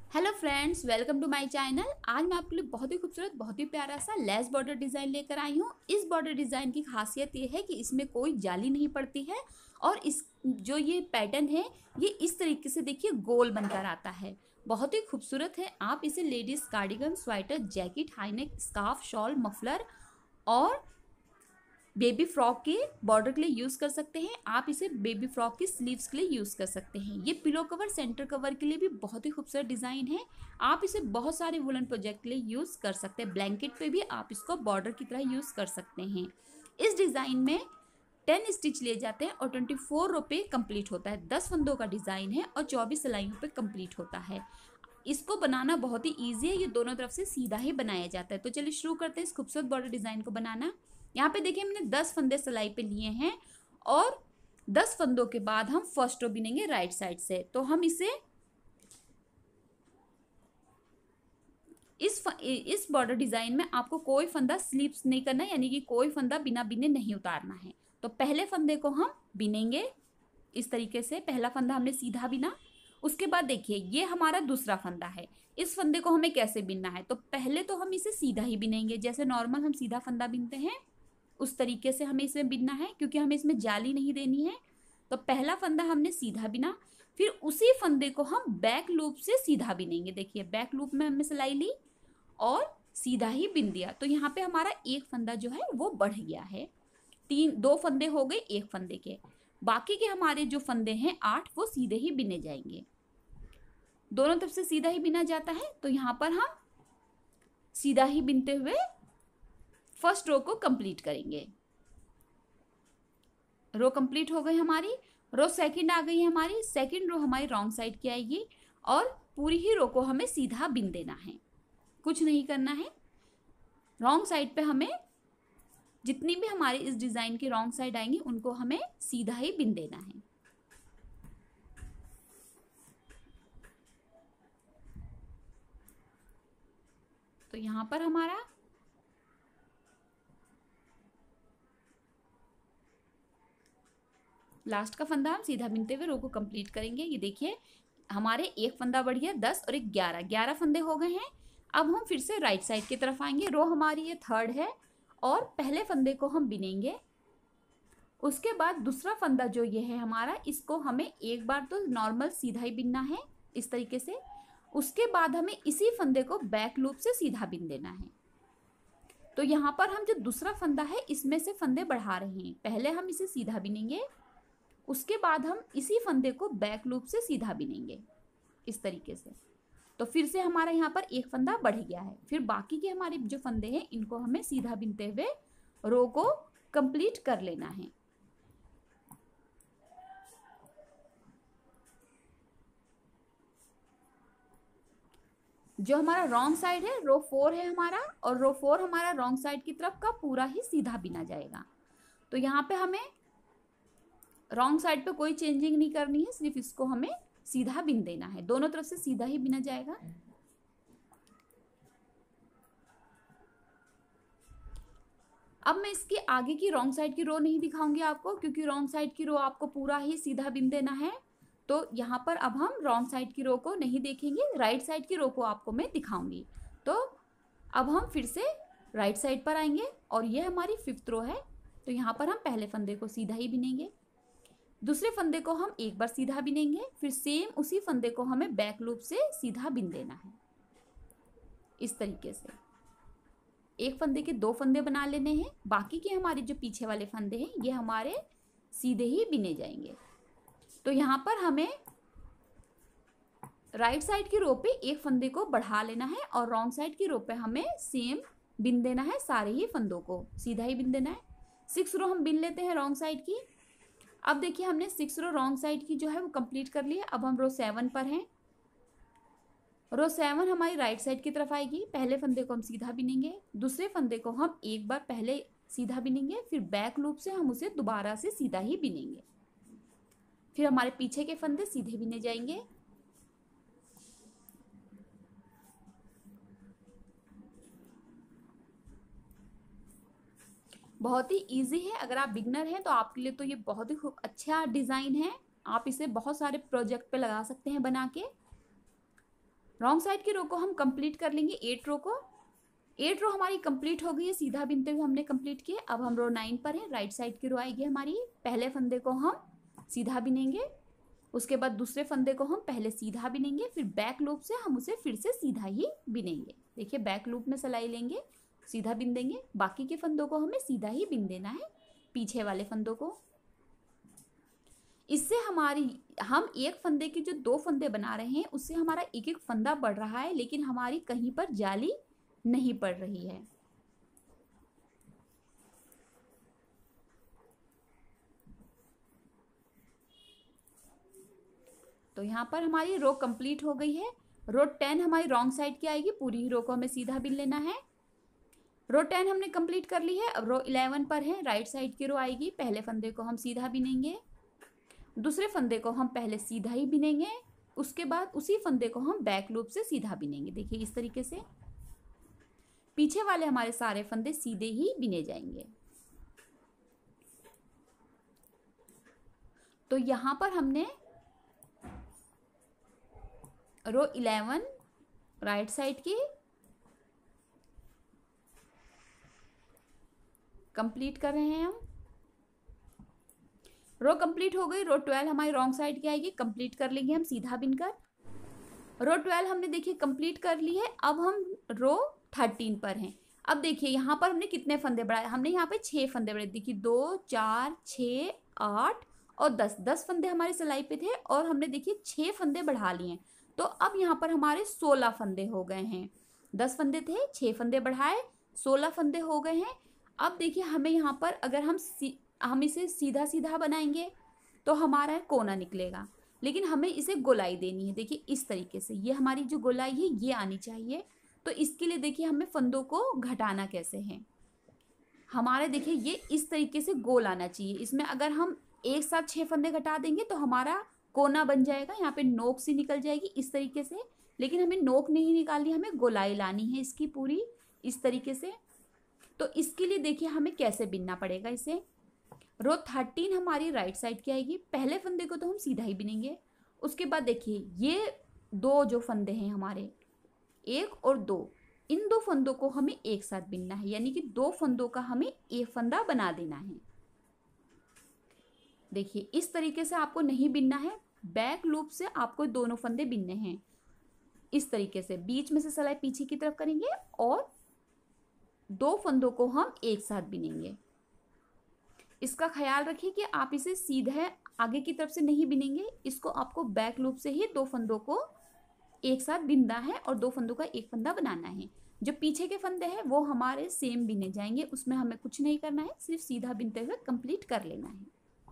Hello friends, welcome to my channel. आज मैं आपके लिए बहुत ही खूबसूरत, बहुत ही प्यारा सा लेस बॉर्डर डिज़ाइन लेकर आई हूँ। इस बॉर्डर डिज़ाइन की खासियत ये है कि इसमें कोई जाली नहीं पड़ती है और इस जो ये पैटर्न है ये इस तरीके से देखिए गोल बनकर आता है। बहुत ही खूबसूरत है। आप इसे ladies cardigan, sweater, jacket, high neck, scarf, shawl, muffler और बेबी फ्रॉक के बॉर्डर के लिए यूज़ कर सकते हैं। आप इसे बेबी फ्रॉक की स्लीव्स के लिए यूज़ कर सकते हैं। ये पिलो कवर, सेंटर कवर के लिए भी बहुत ही खूबसूरत डिज़ाइन है। आप इसे बहुत सारे वुलन प्रोजेक्ट के लिए यूज़ कर सकते हैं। ब्लैंकेट पे भी आप इसको बॉर्डर की तरह यूज़ कर सकते हैं। इस डिज़ाइन में 10 स्टिच लिए जाते हैं और 24 रो पे कंप्लीट होता है। 10 फंदों का डिज़ाइन है और 24 सिलाइयों पे कंप्लीट होता है। इसको बनाना बहुत ही ईजी है। ये दोनों तरफ से सीधा ही बनाया जाता है। तो चलिए शुरू करते हैं इस खूबसूरत बॉर्डर डिज़ाइन को बनाना। यहाँ पे देखिए मैंने 10 फंदे सिलाई पे लिए हैं और 10 फंदों के बाद हम फर्स्ट रो बिनेंगे राइट साइड से। तो हम इसे इस बॉर्डर डिजाइन में आपको कोई फंदा स्लिप्स नहीं करना है, यानी कि कोई फंदा बिना बिने नहीं उतारना है। तो पहले फंदे को हम बिनेंगे इस तरीके से। पहला फंदा हमने सीधा बिना। उसके बाद देखिए ये हमारा दूसरा फंदा है। इस फंदे को हमें कैसे बिनना है, तो पहले तो हम इसे सीधा ही बिनेंगे, जैसे नॉर्मल हम सीधा फंदा बिनते हैं उस तरीके से हमें इसमें बिनना है, क्योंकि हमें इसमें जाली नहीं देनी है। तो पहला फंदा हमने सीधा बिना, फिर उसी फंदे को हम बैक लूप से सीधा बिनेंगे। देखिए बैक लूप में हमने सिलाई ली और सीधा ही बिन दिया। तो यहाँ पे हमारा एक फंदा जो है वो बढ़ गया है। दो फंदे हो गए एक फंदे के। बाकी के हमारे जो फंदे हैं 8, वो सीधे ही बिने जाएंगे। दोनों तरफ से सीधा ही बिना जाता है। तो यहाँ पर हम सीधा ही बिनते हुए फर्स्ट रो को कंप्लीट करेंगे। रो कंप्लीट हो गई हमारी। रो सेकंड आ गई है हमारी। सेकंड रो हमारी रॉन्ग साइड की आएगी और पूरी ही रो को हमें सीधा बिन देना है, कुछ नहीं करना है। रॉन्ग साइड पे हमें जितनी भी हमारी इस डिजाइन की रॉन्ग साइड आएंगी उनको हमें सीधा ही बिन देना है। तो यहां पर हमारा लास्ट का फंदा हम सीधा बिनते हुए रो को कंप्लीट करेंगे। ये देखिए हमारे एक फंदा बढ़ गया, 10 और एक 11 फंदे हो गए हैं। अब हम फिर से राइट साइड की तरफ आएंगे। रो हमारी ये थर्ड है और पहले फंदे को हम बिनेंगे। उसके बाद दूसरा फंदा जो ये है हमारा, इसको हमें एक बार तो नॉर्मल सीधा ही बिनना है इस तरीके से। उसके बाद हमें इसी फंदे को बैक लूप से सीधा बिन देना है। तो यहाँ पर हम जो दूसरा फंदा है इसमें से फंदे बढ़ा रहे हैं। पहले हम इसे सीधा बिनेंगे, उसके बाद हम इसी फंदे को बैक लूप से सीधा बिनेंगे इस तरीके से। तो फिर से हमारा यहाँ पर एक फंदा बढ़ गया है। फिर बाकी के हमारे जो फंदे हैं इनको हमें सीधा बिनते हुए रो को कंप्लीट कर लेना है। जो हमारा रॉन्ग साइड है रो 4 है हमारा, और रो 4 हमारा रॉन्ग साइड की तरफ का पूरा ही सीधा बिना जाएगा। तो यहाँ पे हमें रॉन्ग साइड पे कोई चेंजिंग नहीं करनी है, सिर्फ इसको हमें सीधा बिन देना है। दोनों तरफ से सीधा ही बिना जाएगा। अब मैं इसकी आगे की रॉन्ग साइड की रो नहीं दिखाऊंगी आपको, क्योंकि रॉन्ग साइड की रो आपको पूरा ही सीधा बिन देना है। तो यहाँ पर अब हम रॉन्ग साइड की रो को नहीं देखेंगे, राइट साइड की रो को आपको मैं दिखाऊंगी। तो अब हम फिर से राइट साइड पर आएंगे और ये हमारी 5th रो है। तो यहाँ पर हम पहले फंदे को सीधा ही बिनेंगे, दूसरे फंदे को हम एक बार सीधा बिनेंगे, फिर सेम उसी फंदे को हमें बैक लूप से सीधा बिन देना है इस तरीके से। एक फंदे के 2 फंदे बना लेने हैं। बाकी के हमारे जो पीछे वाले फंदे हैं ये हमारे सीधे ही बिने जाएंगे। तो यहाँ पर हमें राइट साइड की रो पे एक फंदे को बढ़ा लेना है और रॉन्ग साइड की रो पे हमें सेम बिन देना है, सारे ही फंदों को सीधा ही बिन देना है। 6 रो हम बिन लेते हैं रॉन्ग साइड की। अब देखिए हमने 6 रो रॉन्ग साइड की जो है वो कंप्लीट कर ली है। अब हम रो 7 पर हैं। रो 7 हमारी राइट साइड की तरफ आएगी। पहले फंदे को हम सीधा बिनेंगे, दूसरे फंदे को हम एक बार पहले सीधा बिनेंगे, फिर बैक लूप से हम उसे दोबारा से सीधा ही बिनेंगे। फिर हमारे पीछे के फंदे सीधे बिने जाएंगे। बहुत ही इजी है। अगर आप बिगनर हैं तो आपके लिए तो ये बहुत ही अच्छा डिज़ाइन है। आप इसे बहुत सारे प्रोजेक्ट पे लगा सकते हैं बना के। रॉन्ग साइड की रो को हम कंप्लीट कर लेंगे 8 रो को। 8 रो हमारी कंप्लीट हो गई है, सीधा बिनते हुए हमने कंप्लीट किए। अब हम रो 9 पर है, राइट साइड की रो आएगी हमारी। पहले फंदे को हम सीधा बिनेंगे, उसके बाद दूसरे फंदे को हम पहले सीधा बिनेंगे, फिर बैक लूप से हम उसे फिर से सीधा ही बिनेंगे। देखिए बैक लूप में सिलाई लेंगे, सीधा बिन देंगे। बाकी के फंदों को हमें सीधा ही बिन देना है, पीछे वाले फंदों को। इससे हम एक फंदे के जो 2 फंदे बना रहे हैं उससे हमारा एक एक फंदा बढ़ रहा है, लेकिन हमारी कहीं पर जाली नहीं पड़ रही है। तो यहाँ पर हमारी रो कंप्लीट हो गई है। रो 10 हमारी रॉन्ग साइड की आएगी, पूरी ही रो को हमें सीधा बिन लेना है। रो 10 हमने कंप्लीट कर ली है। अब रो 11 पर है, राइट साइड की रो आएगी। पहले फंदे को हम सीधा बिनेंगे, दूसरे फंदे को हम पहले सीधा ही बिनेंगे, उसके बाद उसी फंदे को हम बैक लूप से सीधा बिनेंगे। देखिए इस तरीके से पीछे वाले हमारे सारे फंदे सीधे ही बिने जाएंगे। तो यहां पर हमने रो 11 राइट साइड की कंप्लीट कर रहे हैं हम। रो कंप्लीट हो गई। रो 12 हमारी रॉन्ग साइड की आएगी, कंप्लीट कर लेंगे हम सीधा बिनकर। रो 12 हमने देखिए कंप्लीट कर ली है। अब हम रो 13 पर हैं। अब देखिए यहाँ पर हमने कितने फंदे बढ़ाए, हमने यहाँ पे 6 फंदे बढ़ाए। देखिए 2 4 6 8 और 10 फंदे हमारे सिलाई पे थे और हमने देखिए 6 फंदे बढ़ा लिए हैं। तो अब यहाँ पर हमारे 16 फंदे हो गए हैं। 10 फंदे थे, 6 फंदे बढ़ाए, 16 फंदे हो गए हैं। अब देखिए हमें यहाँ पर अगर हम इसे सीधा सीधा बनाएंगे तो हमारा कोना निकलेगा, लेकिन हमें इसे गोलाई देनी है। देखिए इस तरीके से ये हमारी जो गोलाई है ये आनी चाहिए। तो इसके लिए देखिए हमें फंदों को घटाना कैसे है। हमारे देखिए ये इस तरीके से गोल आना चाहिए। इसमें अगर हम एक साथ 6 फंदे घटा देंगे तो हमारा कोना बन जाएगा, यहाँ पे नोक सी निकल जाएगी इस तरीके से। लेकिन हमें नोक नहीं निकालनी, हमें गोलाई लानी है इसकी पूरी इस तरीके से। तो इसके लिए देखिए हमें कैसे बिनना पड़ेगा इसे। रो 13 हमारी राइट साइड की आएगी। पहले फंदे को तो हम सीधा ही बिनेंगे, उसके बाद देखिए ये 2 जो फंदे हैं हमारे 1 और 2, इन 2 फंदों को हमें एक साथ बिनना है, यानी कि 2 फंदों का हमें एक फंदा बना देना है। देखिए इस तरीके से आपको नहीं बिनना है, बैक लूप से आपको दोनों फंदे बिनने हैं। इस तरीके से बीच में से सिलाई पीछे की तरफ करेंगे और 2 फंदों को हम एक साथ बिनेंगे। इसका ख्याल रखिए कि आप इसे सीधे आगे की तरफ से नहीं बिनेंगे, इसको आपको बैक लूप से ही 2 फंदों को एक साथ बिनना है और 2 फंदों का एक फंदा बनाना है। जो पीछे के फंदे हैं वो हमारे सेम बिने जाएंगे, उसमें हमें कुछ नहीं करना है, सिर्फ सीधा बिनते हुए कंप्लीट कर लेना है।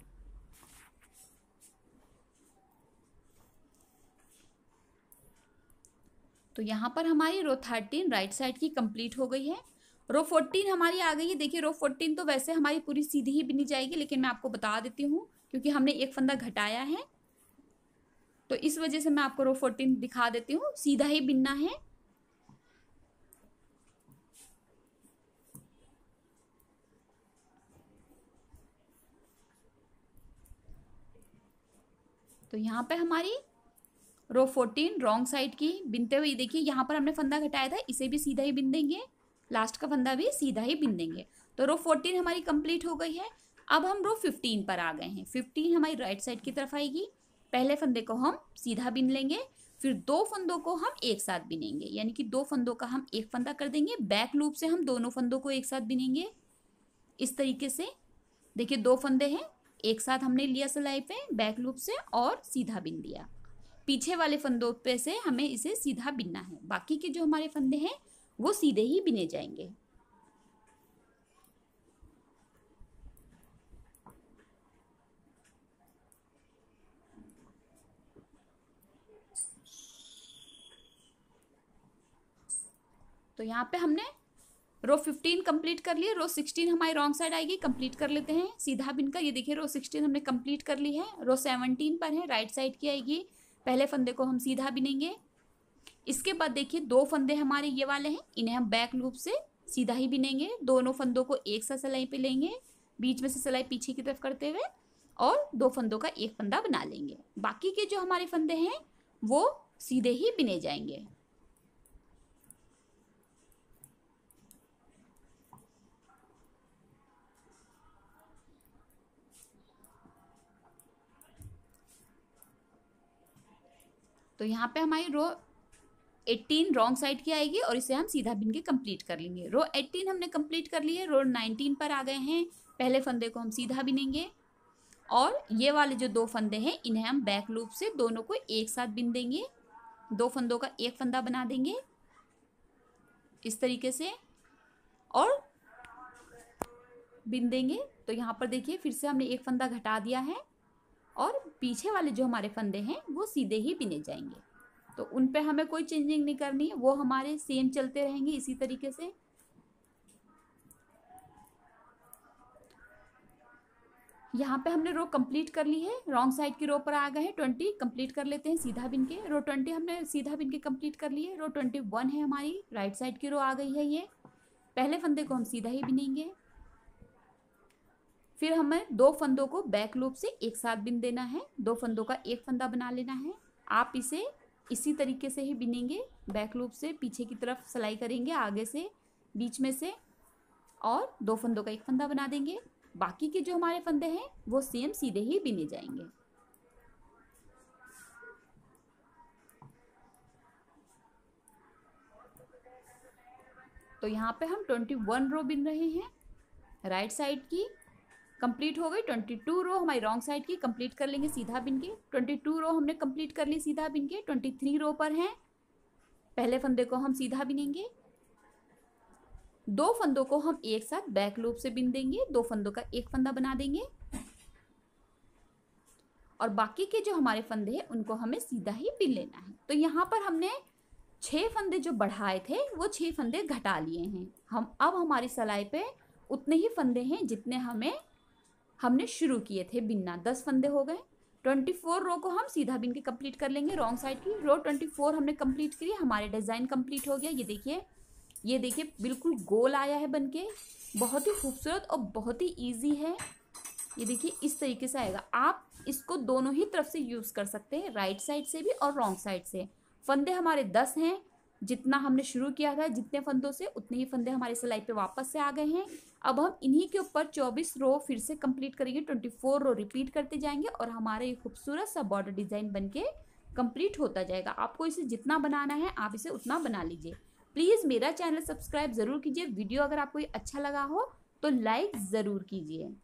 तो यहाँ पर हमारी रो 13 राइट साइड की कंप्लीट हो गई है। रो 14 हमारी आ गई है। देखिए रो 14 तो वैसे हमारी पूरी सीधी ही बिनी जाएगी, लेकिन मैं आपको बता देती हूँ क्योंकि हमने एक फंदा घटाया है तो इस वजह से मैं आपको रो 14 दिखा देती हूँ। सीधा ही बिनना है। तो यहाँ पे हमारी रो 14 रॉन्ग साइड की बिनते हुए देखिए यहाँ पर हमने फंदा घटाया था, इसे भी सीधा ही बिन देंगे, लास्ट का फंदा भी सीधा ही बिन देंगे। तो रो 14 हमारी कंप्लीट हो गई है। अब हम रो 15 पर आ गए हैं। 15 हमारी राइट साइड की तरफ आएगी। पहले फंदे को हम सीधा बिन लेंगे, फिर 2 फंदों को हम एक साथ बिनेंगे, यानी कि 2 फंदों का हम एक फंदा कर देंगे। बैक लूप से हम दोनों फंदों को एक साथ बिनेंगे इस तरीके से। देखिए 2 फंदे हैं, एक साथ हमने लिया सिलाई पे बैक लूप से और सीधा बिन दिया। पीछे वाले फंदों पे से हमें इसे सीधा बिनना है, बाकी के जो हमारे फंदे हैं वो सीधे ही बिने जाएंगे। तो यहाँ पे हमने रो 15 कंप्लीट कर लिए। रो 16 हमारी रॉन्ग साइड आएगी, कंप्लीट कर लेते हैं सीधा बिनकर। ये देखिए रो 16 हमने कंप्लीट कर ली है। रो 17 पर है, राइट साइड की आएगी। पहले फंदे को हम सीधा बिनेंगे। इसके बाद देखिए 2 फंदे हमारे ये वाले हैं, इन्हें हम बैक लूप से सीधा ही बिनेंगे। दोनों फंदों को एक साथ सिलाई पे लेंगे, बीच में से सिलाई पीछे की तरफ करते हुए, और 2 फंदों का एक फंदा बना लेंगे। बाकी के जो हमारे फंदे हैं वो सीधे ही बिने जाएंगे। तो यहाँ पे हमारी रो 18 रॉन्ग साइड की आएगी और इसे हम सीधा बिन के कंप्लीट कर लेंगे। रो 18 हमने कंप्लीट कर ली है, रो 19 पर आ गए हैं। पहले फंदे को हम सीधा बिनेंगे और ये वाले जो 2 फंदे हैं इन्हें हम बैक लूप से दोनों को एक साथ बिन देंगे। 2 फंदों का एक फंदा बना देंगे इस तरीके से और बिन देंगे। तो यहाँ पर देखिए फिर से हमने एक फंदा घटा दिया है और पीछे वाले जो हमारे फंदे हैं वो सीधे ही बिने जाएंगे। तो उन पे हमें कोई चेंजिंग नहीं करनी है, वो हमारे सेम चलते रहेंगे इसी तरीके से। यहाँ पे हमने रो कंप्लीट कर ली है, रॉन्ग साइड की रो पर आ गए हैं। 20 कंप्लीट कर लेते हैं सीधा बिन के। रो 20 हमने सीधा बिन के कंप्लीट कर ली है। रो 21 है हमारी, राइट साइड की रो आ गई है। ये पहले फंदे को हम सीधा ही बिनेंगे, फिर हमें 2 फंदों को बैक लूप से एक साथ बिन देना है। 2 फंदों का एक फंदा बना लेना है। आप इसे इसी तरीके से ही बिनेंगे, बैक लूप से पीछे की तरफ सिलाई करेंगे, आगे से बीच में से, और 2 फंदों का एक फंदा बना देंगे। बाकी के जो हमारे फंदे हैं वो सेम सीधे ही बिने जाएंगे। तो यहाँ पे हम 21 रो बिन रहे हैं, राइट साइड की कंप्लीट हो गई। 22 रो हमारी रॉन्ग साइड की कंप्लीट कर लेंगे सीधा बिन के। 22 रो हमने कंप्लीट कर ली सीधा बिन के। 23 रो पर हैं, पहले फंदे को हम सीधा बिनेंगे, 2 फंदों को हम एक साथ बैक लूप से बिन देंगे, 2 फंदों का एक फंदा बना देंगे और बाकी के जो हमारे फंदे हैं उनको हमें सीधा ही बिन लेना है। तो यहाँ पर हमने 6 फंदे जो बढ़ाए थे वो 6 फंदे घटा लिए हैं हम। अब हमारी सिलाई पे उतने ही फंदे हैं जितने हमने शुरू किए थे बिनना। 10 फंदे हो गए। 24 रो को हम सीधा बिन के कंप्लीट कर लेंगे, रॉन्ग साइड की रो 24 हमने कंप्लीट की, हमारे डिज़ाइन कंप्लीट हो गया। ये देखिए बिल्कुल गोल आया है बनके, बहुत ही खूबसूरत और बहुत ही इजी है। ये देखिए इस तरीके से आएगा। आप इसको दोनों ही तरफ से यूज़ कर सकते हैं, राइट साइड से भी और रॉन्ग साइड से। फंदे हमारे 10 हैं, जितना हमने शुरू किया था जितने फंदों से उतने ही फंदे हमारी सिलाई पे वापस से आ गए हैं। अब हम इन्हीं के ऊपर 24 रो फिर से कंप्लीट करेंगे, 24 रो रिपीट करते जाएंगे और हमारा ये खूबसूरत सा बॉर्डर डिज़ाइन बनके कंप्लीट होता जाएगा। आपको इसे जितना बनाना है आप इसे उतना बना लीजिए। प्लीज़ मेरा चैनल सब्सक्राइब ज़रूर कीजिए। वीडियो अगर आपको ये अच्छा लगा हो तो लाइक ज़रूर कीजिए।